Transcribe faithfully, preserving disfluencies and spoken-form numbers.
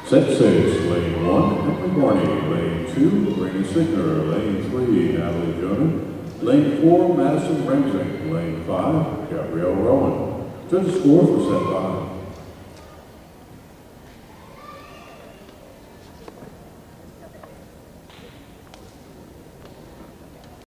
Set six, lane one, Emily Barney. Lane two, Rainy Signer. Lane three, Natalie Jonah. Lane four, Madison Ramsey. Lane five, Gabrielle Rowan. Judges score for set five.